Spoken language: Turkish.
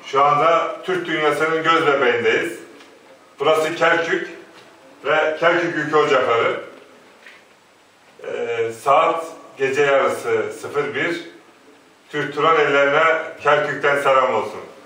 Şu anda Türk dünyasının göz bebeğindeyiz. Burası Kerkük ve Kerkük Ülke Ocakları. Saat gece yarısı 01. Türk Turan ellerine Kerkük'ten selam olsun.